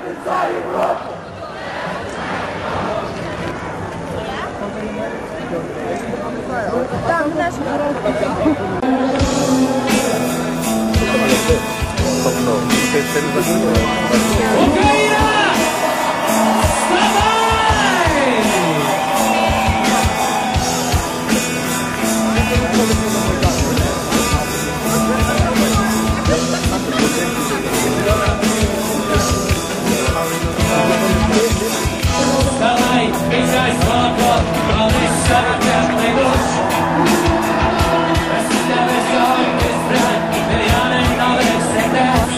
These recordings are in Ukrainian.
Там наш Україна! Вставай! Вставай, візьмай свого, молися на теплий душ. Без тебе сьогодні збрань, мільйони нових сердець.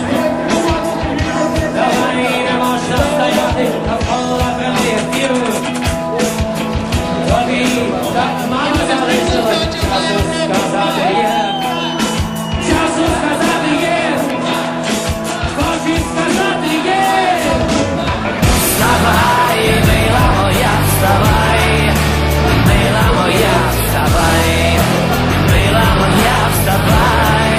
Давай не можна стояти, навколо віру. Тобі так мало залишилось, часу сказати є. Часу сказати є. Хочу сказати є. Вставай, мила моя, вставай. Мила моя, вставай. Мила моя, вставай.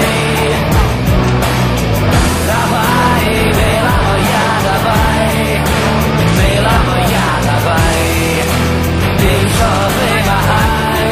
Давай, мила моя, давай. Мила моя, давай. Більше вимагай.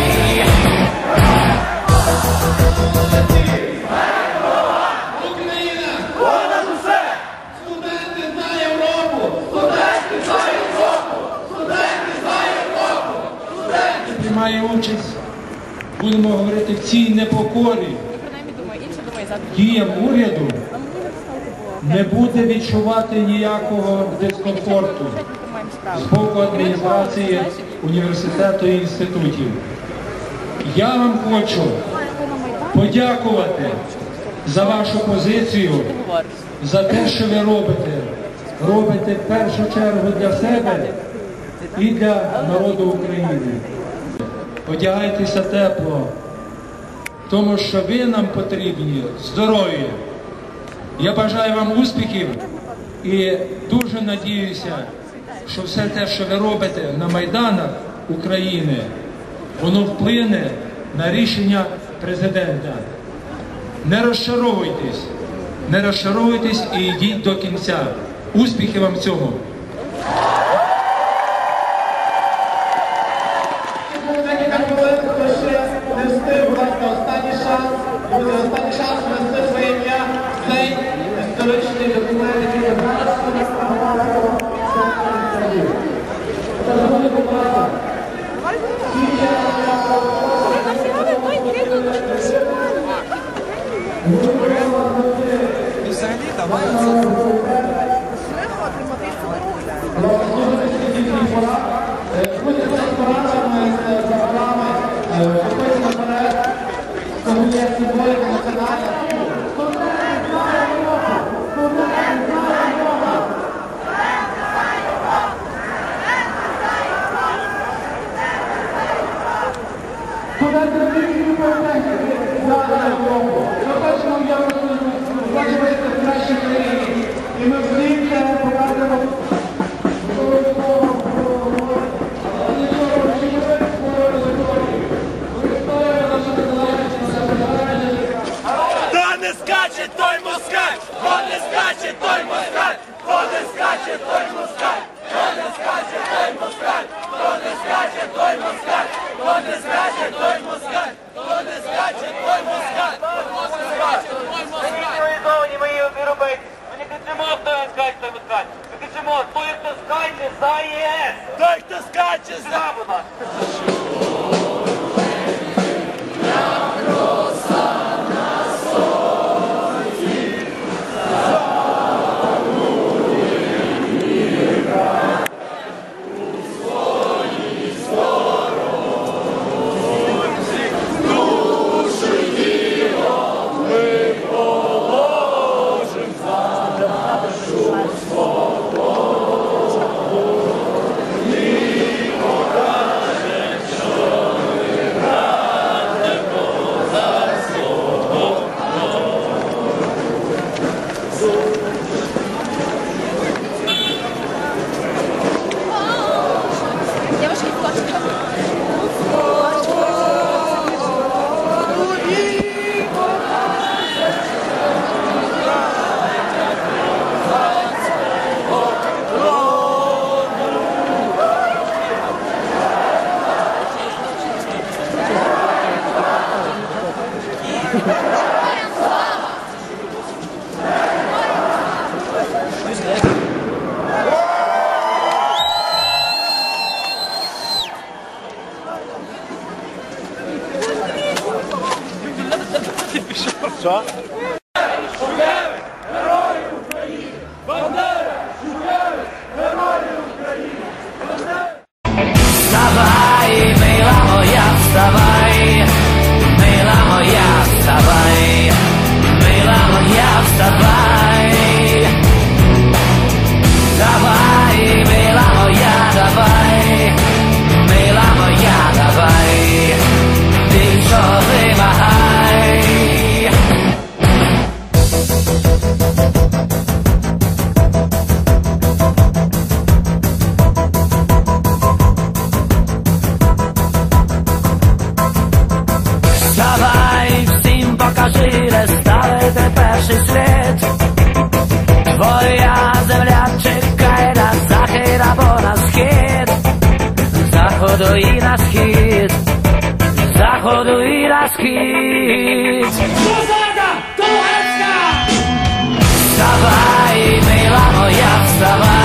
Україна! Понад усе! Студенти за Європу! Студенти за Європу! Студенти за Європу! Студенти! Приймає участь, будемо говорити, в цій непокорі. Діям уряду не буде відчувати ніякого дискомфорту з боку адміністрації університету і інститутів. Я вам хочу подякувати за вашу позицію, за те, що ви робите. Робите в першу чергу для себе і для народу України. Одягайтеся тепло, тому що ви нам потрібні здорові. Я бажаю вам успіхів і дуже надіюся, що все те, що ви робите на Майданах України, воно вплине на рішення президента. Не розчаровуйтесь і йдіть до кінця. Успіхів вам в цьому! Декілька хвилин, хто ще не встиг, будь ласка, останній шанс. Буде останній шанс внести своє ім'я в цей історичний документ, який ми зараз сформували. Це буде побачити. І ми всім це покажемо. Хто не скаче, той москаль! Хто не скаче, той москаль! Хто не скаче, той москаль! Хто не скаче, той москаль! Хто не скаче, той москаль! Хто не скаче, той москаль! Хто не скаче, той москаль! Хто не скаче, той москаль! Цивілізовані мої європейці. Ми не кричимо, хто не скаче, той москаль. Ми кричимо, той, хто скаче за ЄС. Той, хто скаче, За, будь ласка. Що? Wstawaj, mila moja, wstawaj, mila moja, wstawaj, mila moja, wstawaj. Dawaj, mila moja, dawaj, mila moja, dawaj, wieczory machaj. Wstawaj, всім покажи, де ставити перший слід. Твоя земля чекає на захід або на схід, з заходу і на схід, з заходу і на схід. Вставай, мила моя, вставай.